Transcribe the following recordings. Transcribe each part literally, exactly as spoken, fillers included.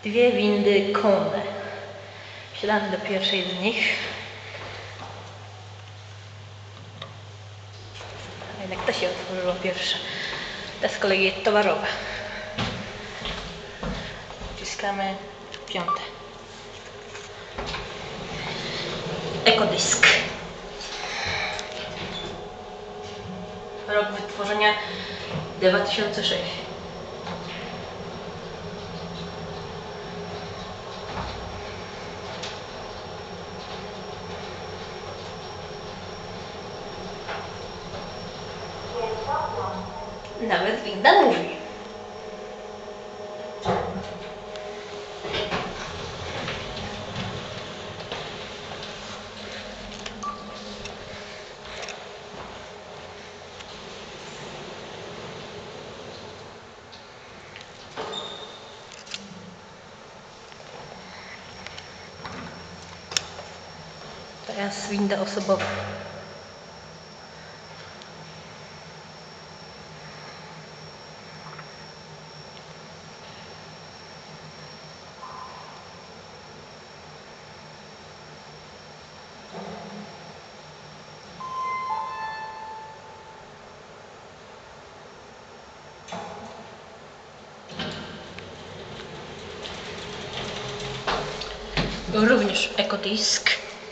dwie windy konne. Wsiadamy do pierwszej z nich. A jednak ta się otworzyła pierwsza. Ta z kolei jest towarowa. Wciskamy piąte. Ekodisk. Rok wytworzenia dwa tysiące szósty. Nawet winda mówi. Teraz winda osobowa. Również ekodisk.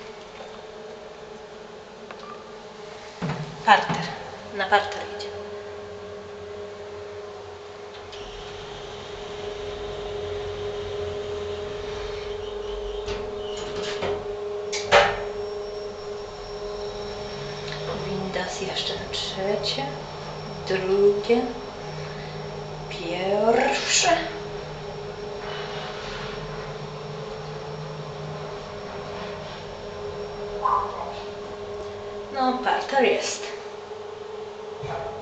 Parter. Na parter idzie. Windas jeszcze na trzecie, drugie, pierwsze. No, parter jest.